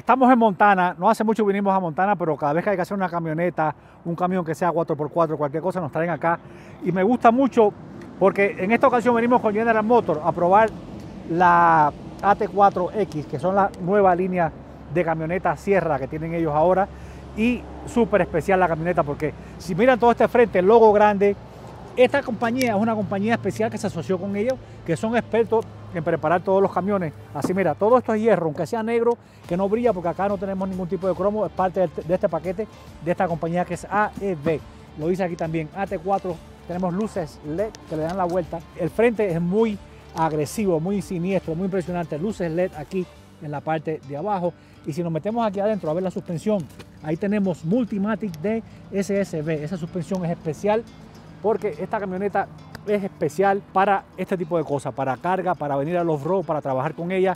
Estamos en Montana, no hace mucho vinimos a Montana, pero cada vez que hay que hacer una camioneta, un camión que sea 4x4, cualquier cosa, nos traen acá. Y me gusta mucho porque en esta ocasión venimos con General Motors a probar la AT4X, que son la nueva línea de camioneta Sierra que tienen ellos ahora. Y súper especial la camioneta porque si miran todo este frente, el logo grande, esta compañía es una compañía especial que se asoció con ellos, que son expertos en preparar todos los camiones. Así mira, todo esto es hierro, aunque sea negro, que no brilla porque acá no tenemos ningún tipo de cromo, es parte de este paquete de esta compañía que es AEV. Lo dice aquí también, AT4, tenemos luces LED que le dan la vuelta. El frente es muy agresivo, muy siniestro, muy impresionante. Luces LED aquí en la parte de abajo. Y si nos metemos aquí adentro a ver la suspensión, ahí tenemos Multimatic de SSB. Esa suspensión es especial porque esta camioneta es especial para este tipo de cosas, para carga, para venir a los off-road, para trabajar con ella.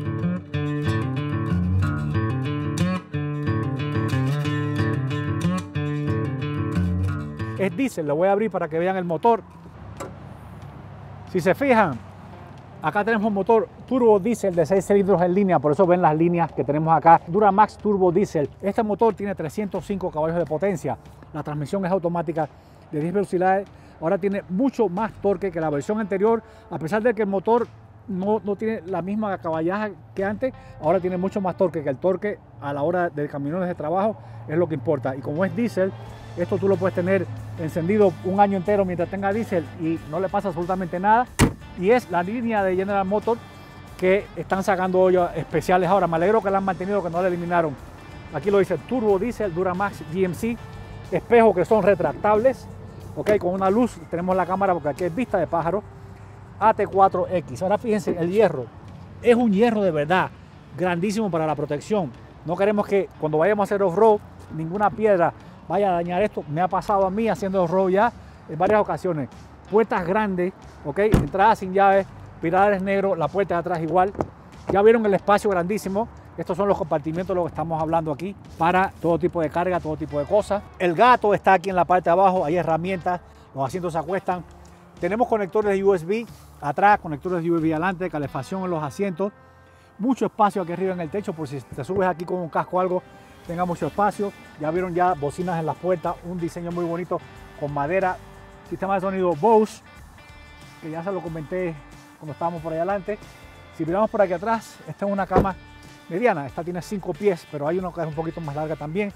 Es diésel, lo voy a abrir para que vean el motor. Si se fijan, acá tenemos un motor turbo diésel de 6 cilindros en línea, por eso ven las líneas que tenemos acá. Duramax Turbo Diesel. Este motor tiene 305 caballos de potencia. La transmisión es automática de 10 velocidades. Ahora tiene mucho más torque que la versión anterior, a pesar de que el motor no tiene la misma caballaje que antes. Ahora tiene mucho más torque, que el torque a la hora de camiones de trabajo es lo que importa. Y como es diésel, esto tú lo puedes tener encendido un año entero mientras tenga diésel y no le pasa absolutamente nada. Y es la línea de General Motors que están sacando ollas especiales ahora. Me alegro que la han mantenido, que no la eliminaron. Aquí lo dice Turbo Diesel Duramax GMC. Espejos que son retractables. Ok, con una luz tenemos la cámara porque aquí es vista de pájaro. AT4X. Ahora fíjense, el hierro es un hierro de verdad, grandísimo para la protección. No queremos que cuando vayamos a hacer off-road ninguna piedra vaya a dañar esto. Me ha pasado a mí haciendo off-road ya en varias ocasiones. Puertas grandes, ok, entradas sin llaves, pilares negros, la puerta de atrás igual. Ya vieron el espacio grandísimo. Estos son los compartimientos de lo que estamos hablando aquí para todo tipo de carga, todo tipo de cosas. El gato está aquí en la parte de abajo, hay herramientas, los asientos se acuestan. Tenemos conectores de USB atrás, conectores de USB adelante, calefacción en los asientos. Mucho espacio aquí arriba en el techo, por si te subes aquí con un casco o algo, tenga mucho espacio. Ya vieron ya bocinas en las puertas, un diseño muy bonito con madera. Sistema de sonido Bose, que ya se lo comenté cuando estábamos por ahí adelante. Si miramos por aquí atrás, esta es una cama mediana, esta tiene 5 pies, pero hay una que es un poquito más larga también.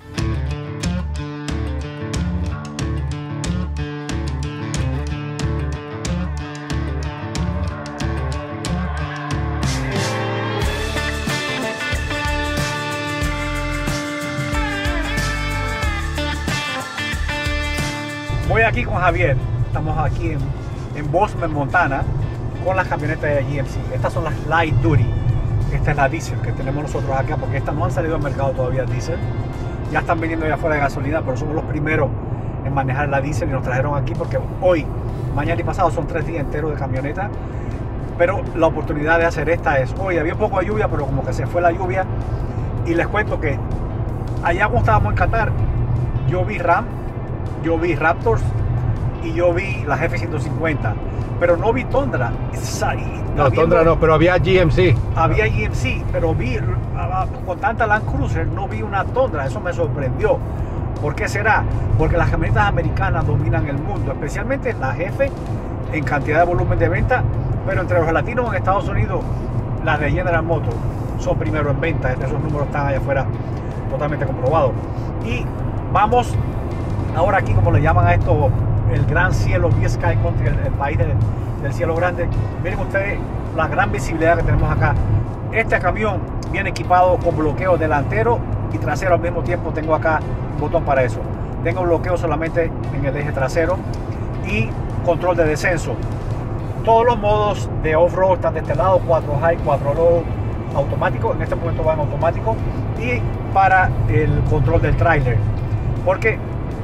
Voy aquí con Javier, estamos aquí en Bozeman, Montana, con las camionetas de GMC. Estas son las Light Duty. Esta es la diésel que tenemos nosotros acá, porque estas no han salido al mercado todavía diésel. Ya están vendiendo ya fuera de gasolina, pero somos los primeros en manejar la diésel y nos trajeron aquí porque hoy, mañana y pasado son 3 días enteros de camioneta. Pero la oportunidad de hacer esta es hoy. Había un poco de lluvia, pero como que se fue la lluvia. Y les cuento que allá cuando estábamos en Qatar, yo vi Ram, yo vi Raptors y yo vi la F-150, pero no vi Tundra. No, Tundra no, pero había GMC. Había GMC, pero vi con tanta Land Cruiser no vi una Tundra. Eso me sorprendió. ¿Por qué será? Porque las camionetas americanas dominan el mundo, especialmente las F en cantidad de volumen de venta, pero entre los latinos en Estados Unidos, las de General Motors son primero en venta. Esos números están allá afuera totalmente comprobados. Y vamos ahora aquí, como le llaman a esto, el gran cielo, Blue Sky Country, el país del cielo grande. Miren ustedes la gran visibilidad que tenemos acá. Este camión viene equipado con bloqueo delantero y trasero al mismo tiempo. Tengo acá un botón para eso. Tengo bloqueo solamente en el eje trasero y control de descenso. Todos los modos de off-road están de este lado, 4 high, 4 low, automático. En este momento va en automático. Y para el control del tráiler, porque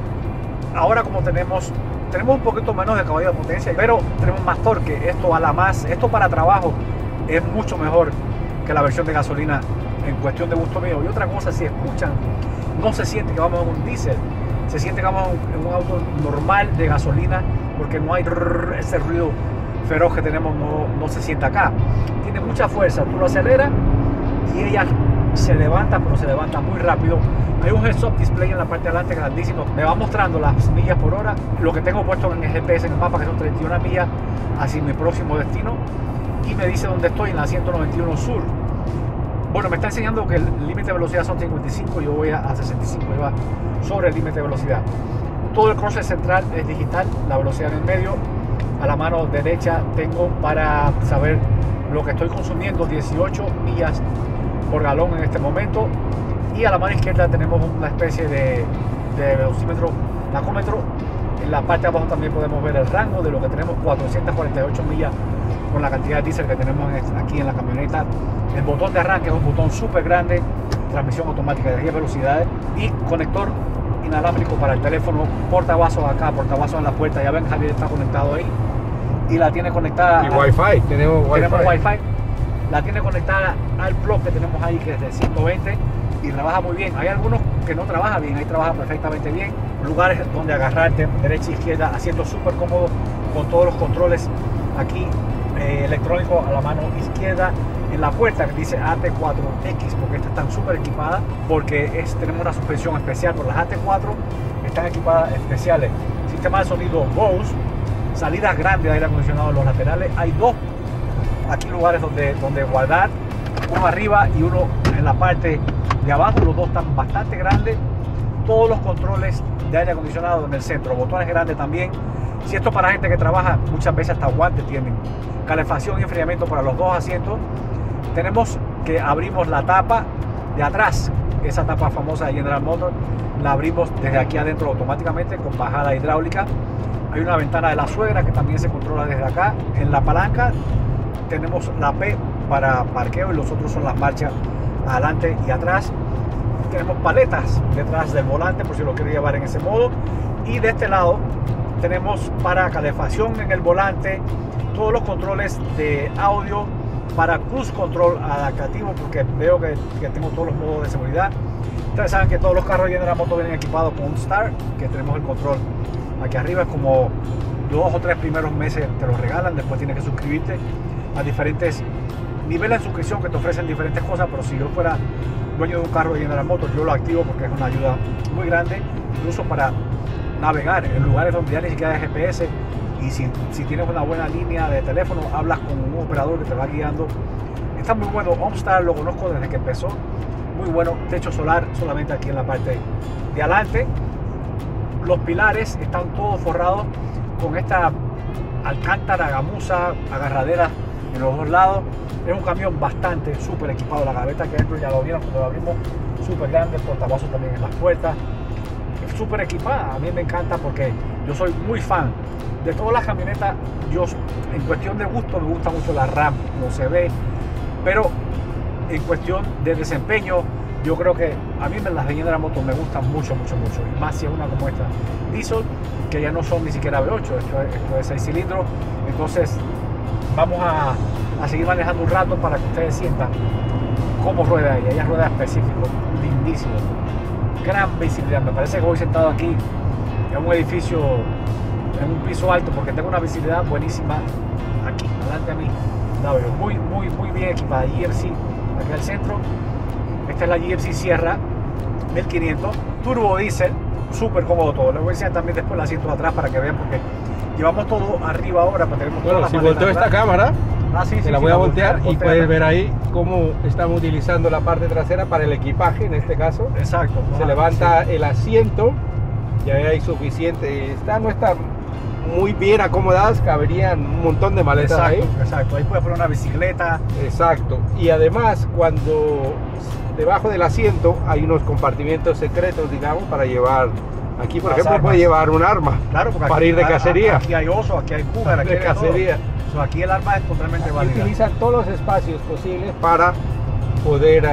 ahora como tenemos un poquito menos de caballo de potencia, pero tenemos más torque. Esto para trabajo es mucho mejor que la versión de gasolina en cuestión de gusto mío. Y otra cosa, si escuchan, no se siente que vamos en un diésel, se siente que vamos en un auto normal de gasolina, porque no hay ese ruido feroz que tenemos, no se siente acá. Tiene mucha fuerza, tú lo aceleras y ella se levanta, pero se levanta muy rápido. Hay un heads-up display en la parte de adelante grandísimo, me va mostrando las millas por hora, lo que tengo puesto en el GPS, en el mapa, que son 31 millas hacia mi próximo destino, y me dice dónde estoy, en la 191 Sur. Bueno, me está enseñando que el límite de velocidad son 55, yo voy a 65, iba sobre el límite de velocidad. Todo el cruce central es digital, la velocidad en el medio. A la mano derecha tengo para saber lo que estoy consumiendo, 18 millas por galón en este momento. Y a la mano izquierda tenemos una especie de velocímetro, lacómetro. En la parte de abajo también podemos ver el rango de lo que tenemos, 448 millas con la cantidad de diésel que tenemos aquí en la camioneta. El botón de arranque es un botón súper grande, transmisión automática de 10 velocidades y conector inalámbrico para el teléfono, portavasos acá, portavasos en la puerta. Ya ven, Javier está conectado ahí y la tiene conectada. Y Wi-Fi, tenemos Wi-Fi. La tiene conectada al plug que tenemos ahí, que es de 120 y trabaja muy bien. Hay algunos que no trabaja bien, ahí trabaja perfectamente bien. Lugares donde agarrarte, derecha e izquierda, asiento súper cómodo con todos los controles aquí electrónicos a la mano izquierda. En la puerta que dice AT4X, porque estas están súper equipadas, porque tenemos una suspensión especial, pero las AT4 están equipadas especiales. Sistema de sonido Bose, salidas grandes de aire acondicionado en los laterales. Hay dos aquí lugares donde guardar, uno arriba y uno en la parte de abajo. Los dos están bastante grandes. Todos los controles de aire acondicionado en el centro, botones grandes también. Si esto para gente que trabaja, muchas veces hasta guantes tienen. Calefacción y enfriamiento para los dos asientos. Tenemos que abrimos la tapa de atrás, esa tapa famosa de General Motors, la abrimos desde aquí adentro automáticamente con bajada hidráulica. Hay una ventana de la suegra que también se controla desde acá. En la palanca tenemos la P para parqueo y los otros son las marchas adelante y atrás. Tenemos paletas detrás del volante por si lo quiero llevar en ese modo. Y de este lado tenemos para calefacción en el volante, todos los controles de audio, para cruise control adaptativo, porque veo que tengo todos los modos de seguridad. Ustedes saben que todos los carros de General Motors vienen equipados con un Start, que tenemos el control aquí arriba. Es como 2 o 3 primeros meses te lo regalan, después tienes que suscribirte a diferentes niveles de suscripción que te ofrecen diferentes cosas, pero si yo fuera dueño de un carro de General Motors, yo lo activo porque es una ayuda muy grande, incluso para navegar en lugares donde ya ni siquiera hay GPS. Y si tienes una buena línea de teléfono, hablas con un operador que te va guiando. Está muy bueno. OnStar lo conozco desde que empezó. Muy bueno. Techo solar solamente aquí en la parte de adelante. Los pilares están todos forrados con esta alcántara, gamuza, agarradera en los dos lados. Es un camión bastante súper equipado. La gaveta que dentro ya lo vieron cuando lo abrimos, súper grande. El portavasos también en las puertas. Es súper equipada. A mí me encanta porque yo soy muy fan de todas las camionetas. Yo, en cuestión de gusto, me gusta mucho la Ram, como se ve, pero en cuestión de desempeño, yo creo que a mí las de General Motors me gustan mucho, y más si es una como esta diesel, que ya no son ni siquiera V8, esto es 6 cilindros. Entonces vamos a seguir manejando un rato para que ustedes sientan cómo rueda ella. Ella rueda específico, lindísimo, gran visibilidad. Me parece que voy sentado aquí en un edificio, en un piso alto, porque tengo una visibilidad buenísima aquí, delante de mí. La veo muy bien equipada. GMC aquí al centro. Esta es la GMC Sierra 1500, turbo diésel, súper cómodo todo. Les voy a enseñar también después el asiento de atrás para que vean, porque llevamos todo arriba ahora, pero tenemos todas las si volteo esta cámara, sí, la voy a voltear y puedes ver ahí cómo estamos utilizando la parte trasera para el equipaje, en este caso. Exacto. Se levanta el asiento, ya hay suficiente, no está muy bien acomodadas, caberían un montón de maletas ahí. Exacto, ahí puedes poner una bicicleta. Exacto, y además cuando debajo del asiento hay unos compartimientos secretos, digamos, para llevar. Aquí, por ejemplo, puede llevar un arma, claro, para aquí, ir de cacería. Aquí hay oso, aquí hay cougar, aquí de cacería. Aquí el arma es totalmente válida. Utilizan todos los espacios posibles para poder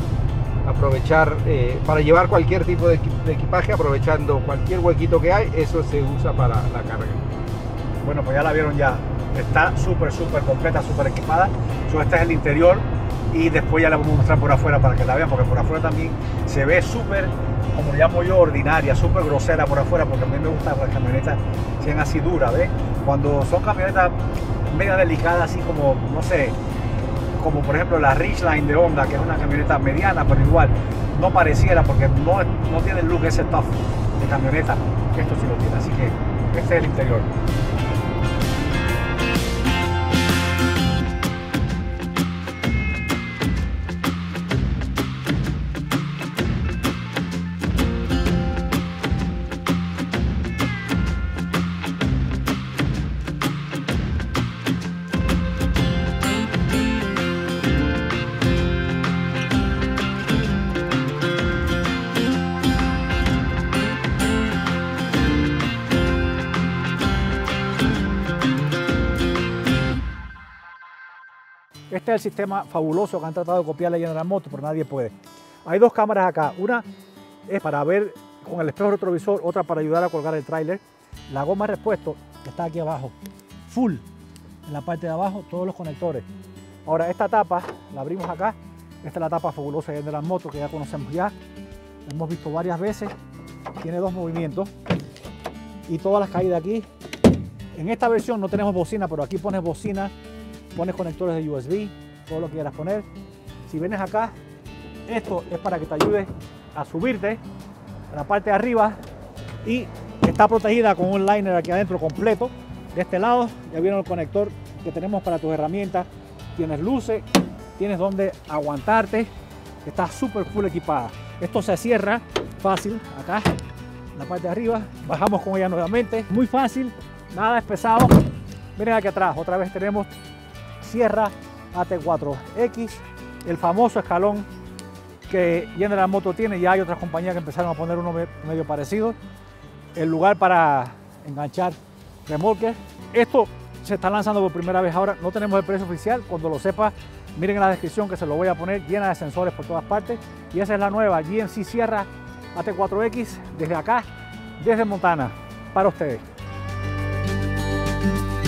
aprovechar, para llevar cualquier tipo de equipaje, aprovechando cualquier huequito que hay. Eso se usa para la carga. Bueno, pues ya la vieron ya. Está súper completa, súper equipada. Este es el interior y después ya la vamos a mostrar por afuera para que la vean, porque por afuera también se ve súper, como le llamo yo, ordinaria, súper grosera por afuera, porque a mí me gusta que las camionetas sean así duras, ¿ves? Cuando son camionetas media delicadas, así como, no sé, como por ejemplo la Ridgeline de Honda, que es una camioneta mediana, pero igual no pareciera porque no tiene el look ese tough de camioneta, que esto sí lo tiene. Así que este es el interior. Este es el sistema fabuloso que han tratado de copiar la General Motors, pero nadie puede. Hay dos cámaras acá. Una es para ver con el espejo retrovisor, otra para ayudar a colgar el tráiler. La goma de repuesto está aquí abajo, full, en la parte de abajo, todos los conectores. Ahora, esta tapa la abrimos acá. Esta es la tapa fabulosa de General Motors que ya conocemos ya. La hemos visto varias veces. Tiene dos movimientos y todas las caídas aquí. En esta versión no tenemos bocina, pero aquí pones bocina. Pones conectores de USB, todo lo que quieras poner. Si vienes acá, esto es para que te ayude a subirte a la parte de arriba y está protegida con un liner aquí adentro completo. De este lado ya viene el conector que tenemos para tus herramientas. Tienes luces, tienes donde aguantarte. Está súper full equipada. Esto se cierra fácil acá, en la parte de arriba. Bajamos con ella nuevamente. Muy fácil, nada es pesado. Miren aquí atrás, otra vez tenemos Sierra AT4X, el famoso escalón que General Motors tiene. Ya hay otras compañías que empezaron a poner uno medio parecido. El lugar para enganchar remolques. Esto se está lanzando por primera vez ahora. No tenemos el precio oficial. Cuando lo sepa, miren en la descripción que se lo voy a poner, llena de sensores por todas partes. Y esa es la nueva GMC Sierra AT4X desde acá, desde Montana, para ustedes.